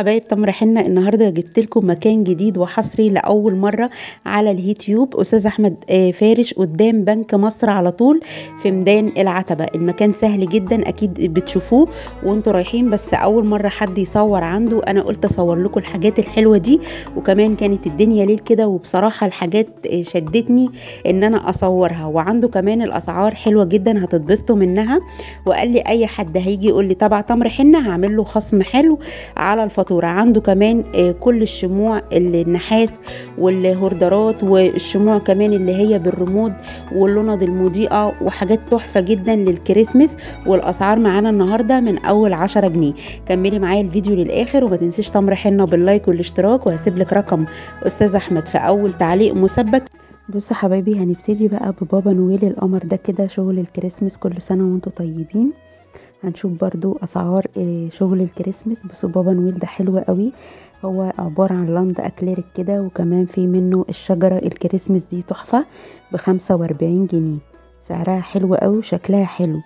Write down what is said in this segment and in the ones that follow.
حبايب تمر حنة، النهارده جبت لكم مكان جديد وحصري لاول مره على اليوتيوب. استاذ احمد فارش قدام بنك مصر على طول في ميدان العتبه. المكان سهل جدا، اكيد بتشوفوه وانتوا رايحين، بس اول مره حد يصور عنده. انا قلت اصور لكم الحاجات الحلوه دي، وكمان كانت الدنيا ليل كده، وبصراحه الحاجات شدتني ان انا اصورها. وعنده كمان الاسعار حلوه جدا، هتتبسطوا منها. وقال لي اي حد هيجي يقول لي تبع تمر حنة هعمل له خصم حلو على الفاتوره. عنده كمان كل الشموع النحاس والهوردرات، والشموع كمان اللي هي بالرمود واللوند المضيئه، وحاجات تحفه جدا للكريسماس. والاسعار معانا النهارده من اول 10 جنيه. كملي معايا الفيديو للاخر، وما تنسيش تمر حنة باللايك والاشتراك، وهسيب لك رقم استاذ احمد في اول تعليق مثبت. بصوا حبايبي، هنبتدي بقى ببابا نويل القمر ده كده، شغل الكريسماس، كل سنه وانتم طيبين. هنشوف برضو اسعار شغل الكريسماس. بصوا بابا نويل ده حلو قوي، هو عبارة عن لاند اكليريك كده، وكمان في منه الشجرة الكريسماس دي تحفة ب45 جنيه. سعرها حلو قوي وشكلها حلو.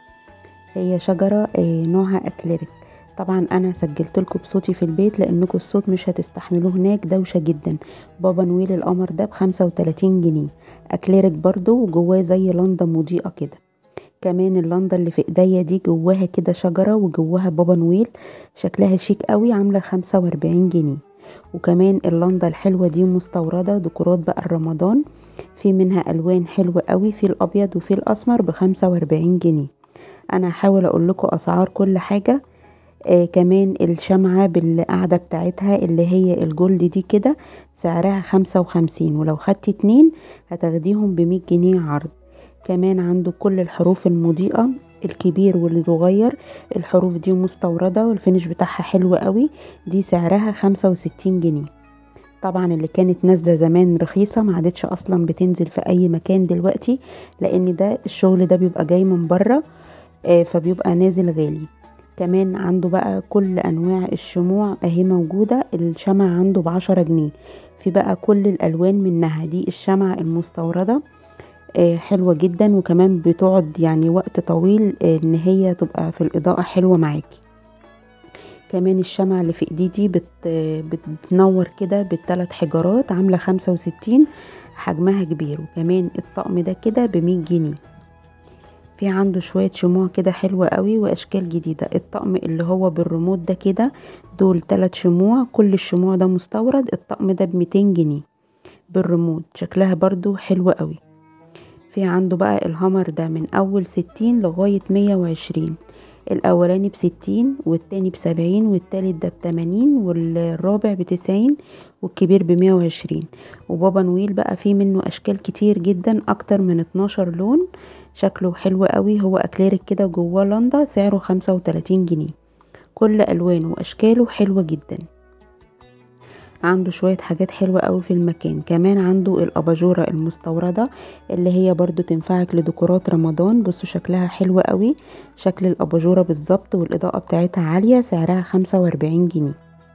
هي شجرة نوعها اكليريك. طبعا انا سجلت لكم بصوتي في البيت لانكم الصوت مش هتستحملوه، هناك دوشة جدا. بابا نويل القمر ده ب35 جنيه، اكليريك برضو، وجواه زي لندة مضيئة كده. كمان اللندة اللي في ايديا دي جواها كده شجرة، وجواها بابا نويل، شكلها شيك قوي، عاملة 45 جنيه. وكمان اللندة الحلوة دي مستوردة، ديكورات بقى رمضان، في منها الوان حلوة قوي، في الابيض وفي الاسمر ب45 جنيه. انا هحاول اقول لكم اسعار كل حاجة. كمان الشمعة بالقاعدة بتاعتها اللي هي الجولد دي كده، سعرها 55، ولو خدتي 2 هتاخديهم ب100 جنيه عرض. كمان عنده كل الحروف المضيئة، الكبير والصغير. الحروف دي مستوردة، والفينش بتاعها حلو قوي، دي سعرها 65 جنيه. طبعا اللي كانت نازلة زمان رخيصة ما عادتش اصلا بتنزل في اي مكان دلوقتي، لان ده الشغل ده بيبقى جاي من بره، فبيبقى نازل غالي. كمان عنده بقى كل انواع الشموع اهي موجودة. الشمع عنده ب10 جنيه، في بقى كل الالوان منها. دي الشمع المستوردة حلوة جدا، وكمان بتقعد يعني وقت طويل، ان هي تبقى في الاضاءة حلوة معاكي. كمان الشمع اللي في ايدي دي بتنور كده ب3 حجارات، عاملة 65، حجمها كبير. وكمان الطقم ده كده ب100 جنيه. في عنده شوية شموع كده حلوة قوي واشكال جديدة. الطقم اللي هو بالريموت ده كده، دول 3 شموع، كل الشموع ده مستورد. الطقم ده ب200 جنيه بالريموت، شكلها برضو حلوة قوي. في عنده بقى الهامر ده من اول 60 لغاية 120. الاولاني ب60، والتاني ب70، والتالت ده ب80، والرابع ب90، والكبير ب120. وبابا نويل بقى فيه منه اشكال كتير جدا، اكتر من 12 لون، شكله حلو قوي. هو اكليريك كده، جواه لندا، سعره 35 جنيه. كل الوانه واشكاله حلوة جدا. عنده شوية حاجات حلوة قوي في المكان. كمان عنده الاباجورة المستوردة اللي هي برضو تنفعك لديكورات رمضان. بصوا شكلها حلو قوي، شكل الاباجورة بالظبط، والاضاءة بتاعتها عالية، سعرها 45 جنيه.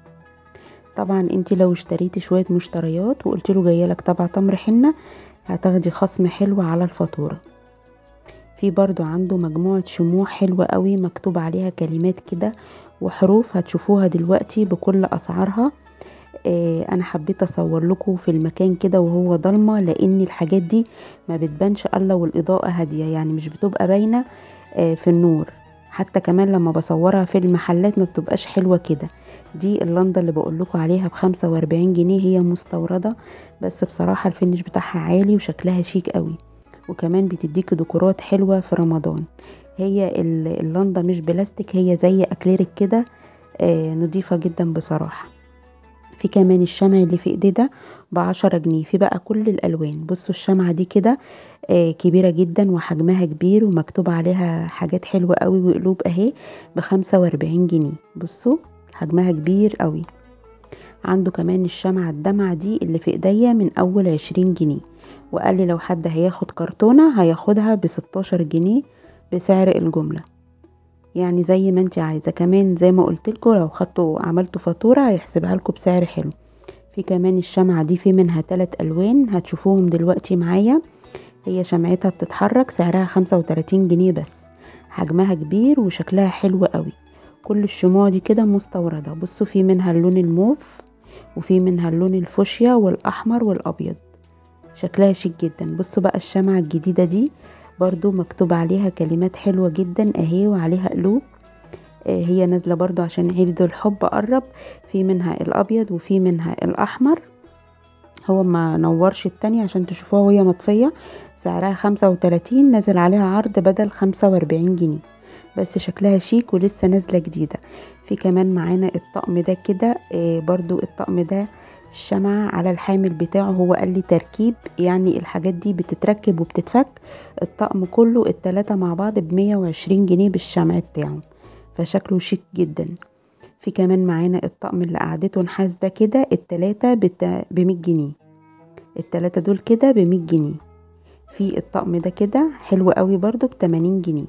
طبعا انتي لو اشتريتي شوية مشتريات وقلت له جايلك تبع تمر حنة، هتاخدي خصم حلو على الفاتورة. في برضو عنده مجموعة شموع حلوة قوي، مكتوب عليها كلمات كده وحروف، هتشوفوها دلوقتي بكل اسعارها. انا حبيت اصور لكم في المكان كده وهو ضلمه، لان الحاجات دي ما بتبانش الا والاضاءه هاديه، يعني مش بتبقى باينه في النور. حتى كمان لما بصورها في المحلات ما بتبقاش حلوه كده. دي اللندة اللي بقول لكم عليها ب45 جنيه، هي مستورده، بس بصراحه الفينش بتاعها عالي وشكلها شيك قوي. وكمان بتديك ديكورات حلوه في رمضان. هي اللندة مش بلاستيك، هي زي اكليريك كده، نضيفه جدا بصراحه. في كمان الشمع اللي في ايدي ده ب10 جنيه، في بقى كل الالوان. بصوا الشمعة دي كده كبيرة جدا وحجمها كبير، ومكتوب عليها حاجات حلوة قوي وقلوب اهي، ب45 جنيه. بصوا حجمها كبير قوي. عنده كمان الشمعة الدمعة دي اللي في ايديا من اول 20 جنيه، وقال لي لو حد هياخد كرتونة هياخدها ب16 جنيه بسعر الجملة، يعني زي ما انت عايزة. كمان زي ما قلت لكم، لو خدتوا عملتوا فاتورة هيحسبها لكم بسعر حلو. في كمان الشمعة دي في منها 3 الوان، هتشوفوهم دلوقتي معايا. هي شمعتها بتتحرك، سعرها 35 جنيه بس، حجمها كبير وشكلها حلو قوي. كل الشموع دي كده مستوردة. بصوا في منها اللون الموف وفي منها اللون الفوشيا والاحمر والابيض، شكلها شيك جدا. بصوا بقى الشمعة الجديدة دي برضو مكتوب عليها كلمات حلوة جدا اهي وعليها قلوب. هي نازلة برضو عشان عيد الحب قرب. في منها الابيض وفي منها الاحمر. هو ما نورش التانية عشان تشوفوها وهي مطفية. سعرها 35، نازل عليها عرض بدل 45 جنيه، بس شكلها شيك ولسه نازلة جديدة. في كمان معانا الطقم ده كده، برضو الطقم ده الشمعة على الحامل بتاعه. هو قال لي تركيب، يعني الحاجات دي بتتركب وبتتفك. الطقم كله التلاتة مع بعض ب120 جنيه بالشمع بتاعه، فشكله شيك جدا. في كمان معانا الطقم اللي قعدته نحاس ده كده، التلاتة ب100 جنيه. التلاتة دول كده ب100 جنيه. في الطقم ده كده حلو قوي برضو ب80 جنيه،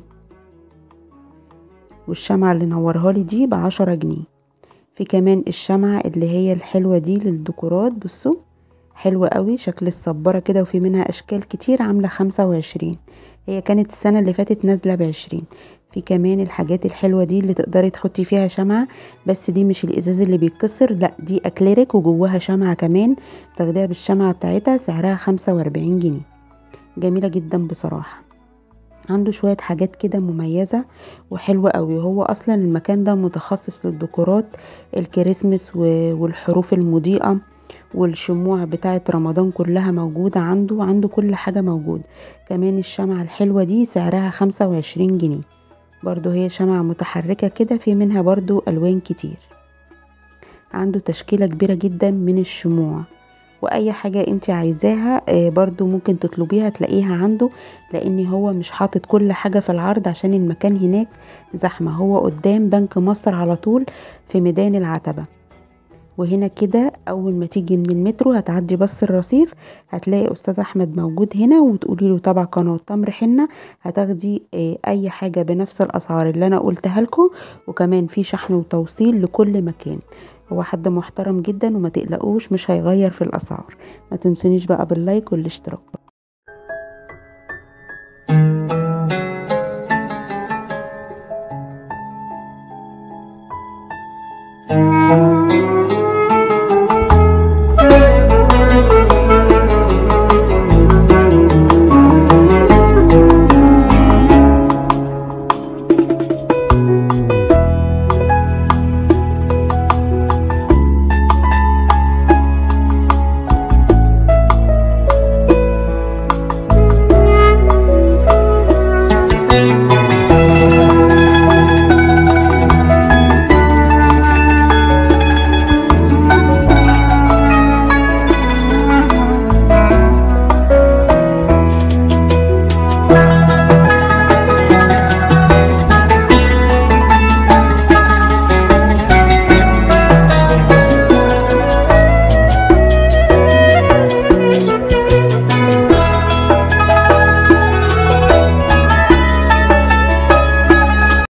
والشمعة اللي نورها لي دي ب10 جنيه. في كمان الشمعة اللي هي الحلوة دي للديكورات، بصوا حلوة قوي شكل الصبارة كده، وفي منها اشكال كتير، عاملة 25. هي كانت السنة اللي فاتت نازلة ب20. في كمان الحاجات الحلوة دي اللي تقدري تحطي فيها شمعة، بس دي مش الازاز اللي بيتكسر، لا دي اكليريك وجواها شمعة كمان، تاخديها بالشمعة بتاعتها. سعرها 45 جنيه، جميلة جدا بصراحة. عنده شوية حاجات كده مميزة وحلوة قوي. هو اصلا المكان ده متخصص للديكورات الكريسماس والحروف المضيئة والشموع بتاعة رمضان كلها موجودة عنده كل حاجة موجود. كمان الشمعة الحلوة دي سعرها 25 جنيه، برضو هي شمعة متحركة كده، في منها برضو ألوان كتير. عنده تشكيلة كبيرة جدا من الشموع، واي حاجة انت عايزاها برضو ممكن تطلبيها تلاقيها عنده، لان هو مش حاطط كل حاجة في العرض عشان المكان هناك زحمة. هو قدام بنك مصر على طول في ميدان العتبة. وهنا كده اول ما تيجي من المترو هتعدي بس الرصيف، هتلاقي استاذ احمد موجود هنا، وتقولي له تبع قناة تمر حنة، هتاخدي اي حاجة بنفس الاسعار اللي انا قلتها لكم. وكمان في شحن وتوصيل لكل مكان. هو حد محترم جدا وما تقلقوش مش هيغير في الاسعار. ما تنسونيش بقى باللايك والاشتراك.